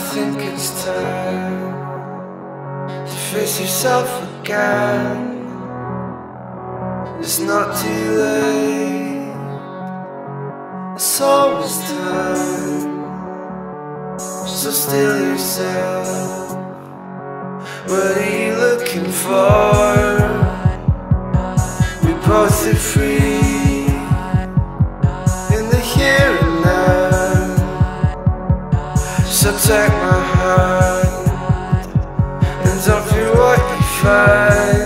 think it's time to face yourself again. It's not too late, it's always time. So still yourself, what are you looking for? We both are free in the here and now. So take my hand and don't fear what you find.